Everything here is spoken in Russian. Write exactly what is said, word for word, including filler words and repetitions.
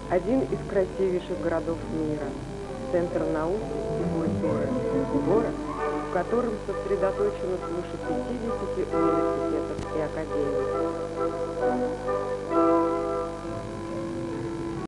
Один из красивейших городов мира, центр науки и культуры, город, в котором сосредоточено свыше пятидесяти университетов и академий.